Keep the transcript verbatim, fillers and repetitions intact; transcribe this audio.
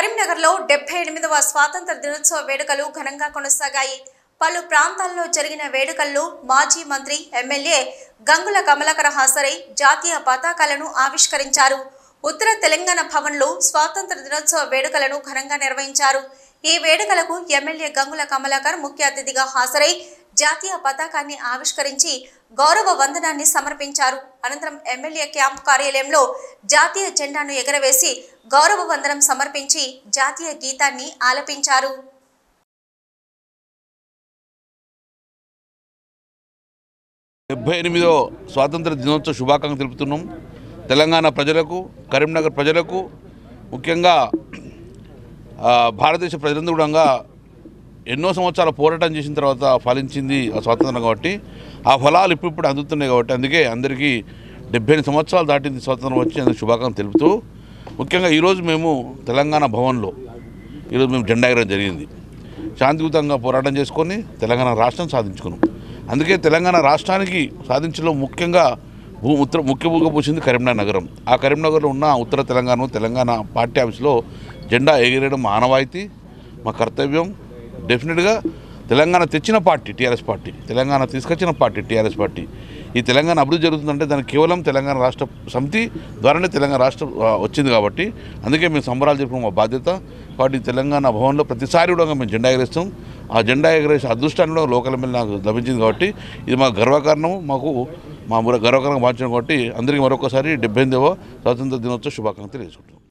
కరీంనగర్లో డెబ్బై ఎనిమిదవ స్వాతంత్ర దినోత్సవ వేడుకలు ఘనంగా కొనసాగాయి. పలు ప్రాంతాల్లో జరిగిన వేడుకల్లో మాజీ మంత్రి ఎమ్మెల్యే గంగుల కమలాకర్ హాజరై జాతీయ పతాకాలను ఆవిష్కరించారు. ఉత్తర తెలంగాణ భవన్లో స్వాతంత్ర దినోత్సవ వేడుకలను ఘనంగా నిర్వహించారు. ఈ వేడుకలకు ఎమ్మెల్యే గంగుల కమలాకర్ ముఖ్య అతిథిగా హాజరై జాతీయ పతాకాన్ని ఆవిష్కరించి గౌరవ వందనాన్ని సమర్పించారు. అనంతరం ఎమ్మెల్యే క్యాంప్ కార్యాలయంలో జాతీయ జెండాను ఎగరవేసి గౌరవ వందనం సమర్పించి జాతీయ గీతాన్ని ఆలపించారు. డెబ్బై ఎనిమిదో స్వాతంత్ర దినోత్సవ శుభాకాంక్షలు తెలుపుతున్నాం. తెలంగాణ ప్రజలకు, కరీంనగర్ ప్రజలకు, ముఖ్యంగా భారతదేశ ప్రజలందరూ కూడా ఎన్నో సంవత్సరాల పోరాటం చేసిన తర్వాత ఫలించింది ఆ స్వాతంత్రం కాబట్టి ఆ ఫలాలు ఇప్పుడు అందుతున్నాయి. కాబట్టి అందుకే అందరికీ డెబ్బై ఎనిమిది సంవత్సరాలు దాటింది స్వాతంత్రం వచ్చి అందుకు శుభాకాంక్షలు తెలుపుతూ, ముఖ్యంగా ఈరోజు మేము తెలంగాణ భవన్లో ఈరోజు మేము జెండా ఎగరడం జరిగింది. శాంతియుతంగా పోరాటం చేసుకొని తెలంగాణ రాష్ట్రం సాధించుకున్నాం. అందుకే తెలంగాణ రాష్ట్రానికి సాధించడంలో ముఖ్యంగా భూ ఉత్తర ముఖ్య భూగా పూసింది కరీంనగర్ నగరం. ఆ కరీంనగర్లో ఉన్న ఉత్తర తెలంగాణ తెలంగాణ పార్టీ ఆఫీస్లో జెండా ఎగిరేయడం ఆనవాయితీ, మా కర్తవ్యం. డెఫినెట్గా తెలంగాణ తెచ్చిన పార్టీ టీఆర్ఎస్ పార్టీ, తెలంగాణ తీసుకొచ్చిన పార్టీ టీఆర్ఎస్ పార్టీ. ఈ తెలంగాణ అభివృద్ధి జరుగుతుందంటే దానికి కేవలం తెలంగాణ రాష్ట్ర సమితి ద్వారానే తెలంగాణ రాష్ట్రం వచ్చింది. కాబట్టి అందుకే మేము సంబరాలు జరుపుకున్న మా బాధ్యత. కాబట్టి తెలంగాణ భవన్లో ప్రతిసారి కూడా మేము జెండా ఎగరేస్తాం. ఆ జెండా ఎగరేసే అదృష్టాన్ని కూడా లోకల్ ఎమ్మెల్యే నాకు లభించింది. కాబట్టి ఇది మా గర్వకారణం, మాకు మా గర్వకారణంగా భావించడం. కాబట్టి అందరికీ మరొకసారి డెబ్బై ఎనిమిదవ స్వాతంత్ర దినోత్సవ శుభాకాంక్షలు తెలుసుకుంటాం.